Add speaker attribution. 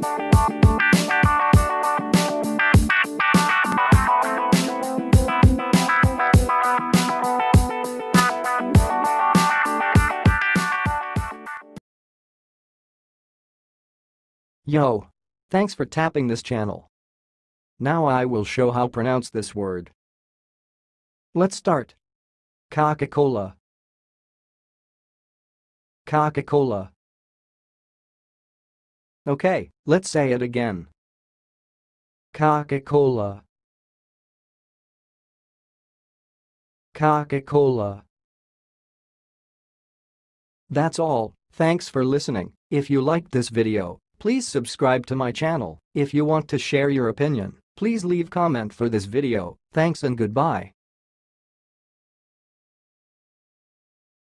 Speaker 1: Yo! Thanks for tapping this channel. Now I will show how pronounce this word. Let's start. Coca-Cola. Coca-Cola. Okay, let's say it again. Coca-Cola. Coca-Cola. That's all. Thanks for listening. If you liked this video, please subscribe to my channel. If you want to share your opinion, please leave comment for this video. Thanks and goodbye.